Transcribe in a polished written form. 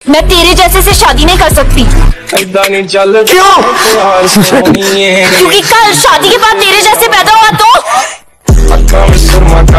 मैं तेरे जैसे से शादी नहीं कर सकती। क्यों? क्योंकि कल शादी के बाद तेरे जैसे पैदा हुआ तो